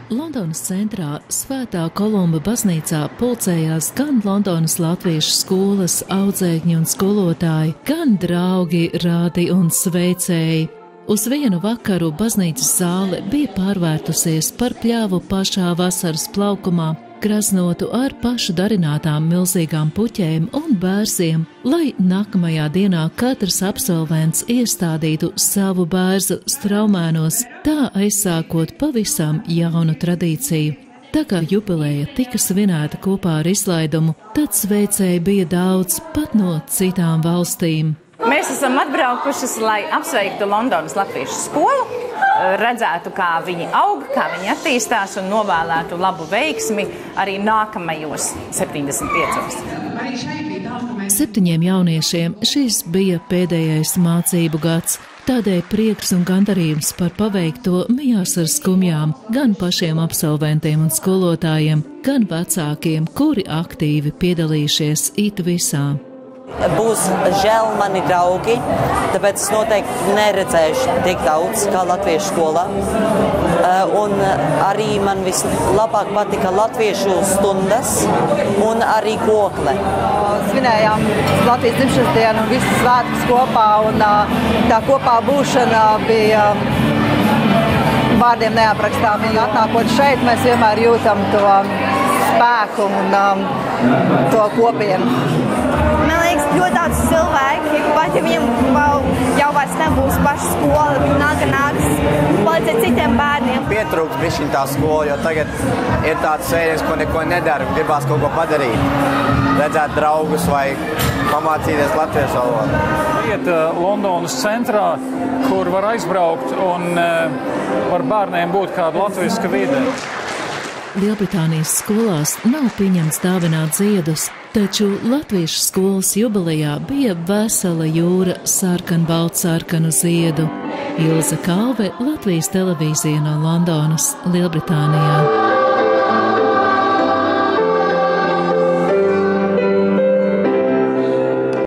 Londonas centrā Svētā Kolumba baznīcā pulcējās gan Londonas latviešu skolas audzēkņi un skolotāji, gan draugi, rādi un sveicēji. Uz vienu vakaru baznīcas zāle bija pārvērtusies par pļāvu pašā vasaras plaukumā, graznotu ar pašu darinātām milzīgām puķēm un bērziem, lai nākamajā dienā katrs absolvents iestādītu savu bērzu straumēnos, tā aizsākot pavisam jaunu tradīciju. Tā kā jubileja tika svinēta kopā ar izlaidumu, tad sveicēji bija daudz pat no citām valstīm. Mēs esam atbraukušas, lai apsveiktu Londonas latviešu skolu, redzētu, kā viņi aug, kā viņi attīstās un novēlētu labu veiksmi arī nākamajos 75. 7 jauniešiem šis bija pēdējais mācību gads. Tādēļ prieks un gandarījums par paveikto mijās ar skumjām gan pašiem absolventiem un skolotājiem, gan vecākiem, kuri aktīvi piedalījušies it visā. Būs žēl mani draugi, tāpēc es noteikti neredzēšu tik daudz kā latviešu skolā. Un arī man vislabāk patika latviešu stundas un arī kokle. Svinējām Latvijas dzimšanas dienu un visas svētkus kopā, un tā kopā būšana bija vārdiem neaprakstām. Atnākot šeit, mēs vienmēr jūtam to spēku un to kopienu. Man liekas, ļoti daudz cilvēki, pat ja viņiem jau vairs nebūs paša skola, viņi nāks palīdzēt citiem bērniem. Pietrūks bišķiņ tā skola, jo tagad ir tāds sēdiens, ko neko nedara, gribās kaut ko padarīt. Redzēt draugus vai pamācīties latviešu valodu. Iet Londonas centrā, kur var aizbraukt un var bērniem būt kāda latviska vide. Lielbritānijas skolās nav pieņemts dāvināt ziedus, taču latviešu skolas jubilejā bija vesela jūra sarkan-baltsarkanu ziedu. Ilze Kalve, Latvijas televīzija no Londonas, Lielbritānijā.